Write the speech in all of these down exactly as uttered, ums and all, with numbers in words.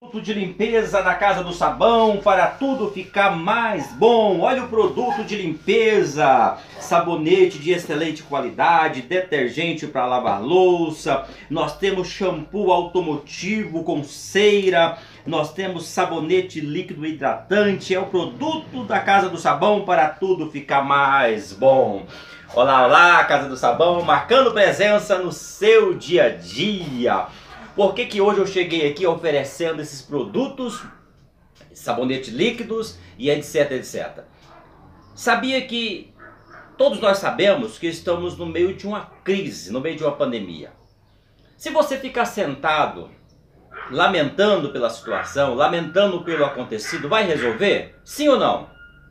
Produto de limpeza na Casa do Sabão para tudo ficar mais bom. Olha o produto de limpeza, sabonete de excelente qualidade, detergente para lavar louça, nós temos shampoo automotivo com cera, nós temos sabonete líquido hidratante. É o produto da Casa do Sabão para tudo ficar mais bom. Olá, olá, Casa do Sabão, marcando presença no seu dia a dia. Por que que hoje eu cheguei aqui oferecendo esses produtos, sabonete líquidos e etc, etcétera. Sabia que todos nós sabemos que estamos no meio de uma crise, no meio de uma pandemia. Se você ficar sentado, lamentando pela situação, lamentando pelo acontecido, vai resolver? Sim ou não?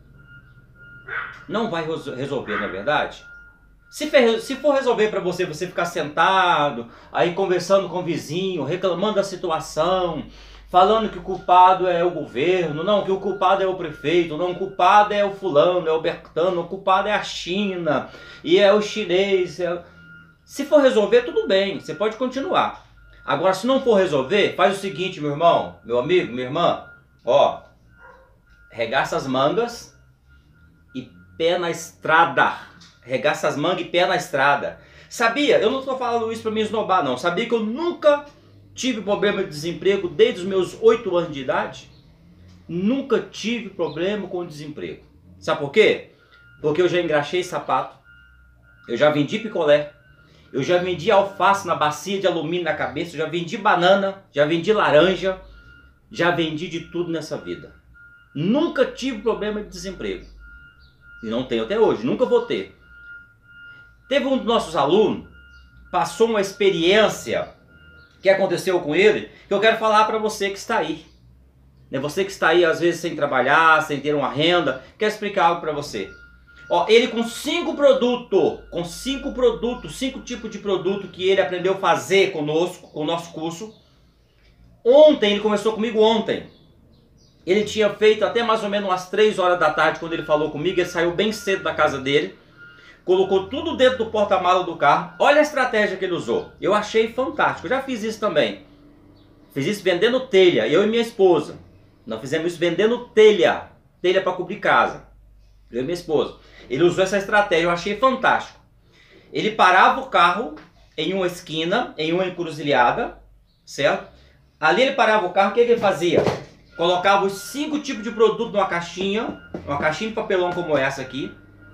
Não vai resolver, não é verdade? Se for resolver para você, você ficar sentado, aí conversando com o vizinho, reclamando da situação, falando que o culpado é o governo, não, que o culpado é o prefeito, não, o culpado é o fulano, é o Bertano, o culpado é a China, e é o chinês. É... Se for resolver, tudo bem, você pode continuar. Agora, se não for resolver, faz o seguinte, meu irmão, meu amigo, minha irmã, ó, regaça as mangas e pé na estrada. Regaça as mangas e pé na estrada. Sabia? Eu não estou falando isso para me esnobar, não. Sabia que eu nunca tive problema de desemprego desde os meus oito anos de idade? Nunca tive problema com desemprego. Sabe por quê? Porque eu já engraxei sapato, eu já vendi picolé, eu já vendi alface na bacia de alumínio na cabeça, eu já vendi banana, já vendi laranja, já vendi de tudo nessa vida. Nunca tive problema de desemprego. E não tenho até hoje, nunca vou ter. Teve um dos nossos alunos, passou uma experiência que aconteceu com ele, que eu quero falar para você que está aí. Você que está aí, às vezes, sem trabalhar, sem ter uma renda, quero explicar algo para você. Ó, ele com cinco produtos, com cinco produtos, cinco tipos de produto que ele aprendeu a fazer conosco, com o nosso curso. Ontem, ele começou comigo ontem. Ele tinha feito até mais ou menos umas três horas da tarde, quando ele falou comigo, ele saiu bem cedo da casa dele. Colocou tudo dentro do porta-malas do carro. Olha a estratégia que ele usou. Eu achei fantástico. Eu já fiz isso também. Fiz isso vendendo telha. Eu e minha esposa. Nós fizemos isso vendendo telha. Telha para cobrir casa. Eu e minha esposa. Ele usou essa estratégia. Eu achei fantástico. Ele parava o carro em uma esquina, em uma encruzilhada. Certo? Ali ele parava o carro. O que ele fazia? Colocava os cinco tipos de produto numa caixinha. Uma caixinha de papelão como essa aqui.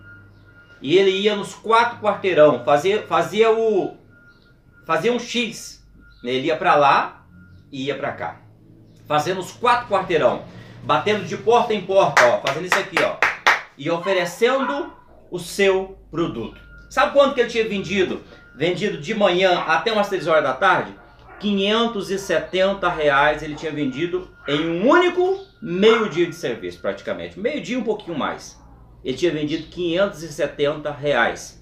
E ele ia nos quatro quarteirão, fazia, fazia, o, fazia um X. Ele ia para lá e ia para cá. Fazendo os quatro quarteirão. Batendo de porta em porta, ó, fazendo isso aqui, ó. E oferecendo o seu produto. Sabe quanto que ele tinha vendido? Vendido de manhã até umas três horas da tarde? quinhentos e setenta reais ele tinha vendido em um único meio dia de serviço, praticamente. Meio dia, um pouquinho mais. Ele tinha vendido quinhentos e setenta reais.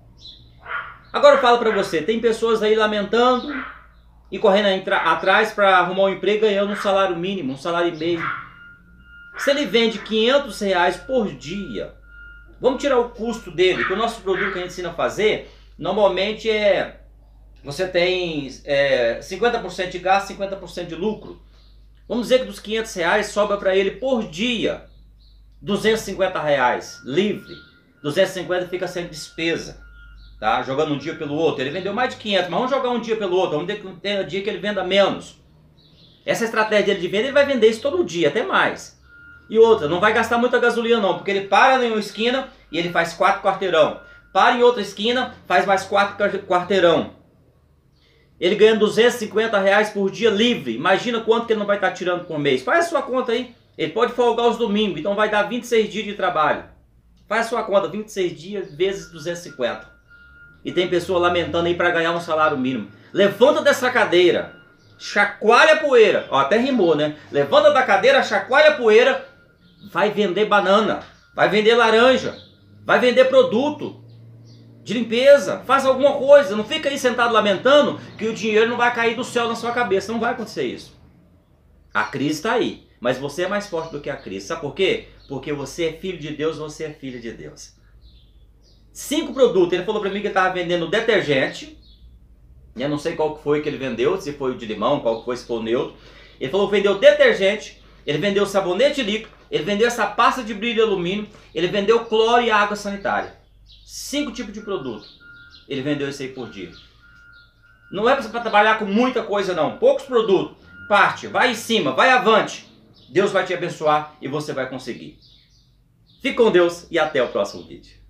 Agora eu falo para você, tem pessoas aí lamentando e correndo atrás para arrumar um emprego ganhando um salário mínimo, um salário e meio. Se ele vende quinhentos reais por dia, vamos tirar o custo dele, que o nosso produto que a gente ensina a fazer, normalmente é, você tem é, cinquenta por cento de gasto, cinquenta por cento de lucro. Vamos dizer que dos quinhentos reais sobra para ele por dia duzentos e cinquenta reais, livre. duzentos e cinquenta fica sem despesa, tá? Jogando um dia pelo outro. Ele vendeu mais de quinhentos, mas vamos jogar um dia pelo outro. Vamos ter um dia que ele venda menos. Essa estratégia dele de venda, ele vai vender isso todo dia, até mais. E outra, não vai gastar muita gasolina não, porque ele para em uma esquina e ele faz quatro quarteirão. Para em outra esquina, faz mais quatro quarteirão. Ele ganha duzentos e cinquenta reais por dia livre. Imagina quanto que ele não vai estar tirando por mês. Faz a sua conta aí. Ele pode folgar os domingos, então vai dar vinte e seis dias de trabalho. Faz a sua conta, vinte e seis dias vezes duzentos e cinquenta. E tem pessoa lamentando aí para ganhar um salário mínimo. Levanta dessa cadeira, chacoalha a poeira. Ó, até rimou, né? Levanta da cadeira, chacoalha a poeira, vai vender banana, vai vender laranja, vai vender produto de limpeza. Faz alguma coisa, não fica aí sentado lamentando que o dinheiro não vai cair do céu na sua cabeça. Não vai acontecer isso. A crise está aí. Mas você é mais forte do que a crise. Sabe por quê? Porque você é filho de Deus, você é filha de Deus. Cinco produtos. Ele falou para mim que ele estava vendendo detergente. Eu não sei qual que foi que ele vendeu, se foi o de limão, qual que foi, se foi o neutro. Ele falou que vendeu detergente, ele vendeu sabonete líquido, ele vendeu essa pasta de brilho alumínio, ele vendeu cloro e água sanitária. Cinco tipos de produto. Ele vendeu isso aí por dia. Não é para trabalhar com muita coisa não. Poucos produtos. Parte, vai em cima, vai avante. Deus vai te abençoar e você vai conseguir. Fique com Deus e até o próximo vídeo.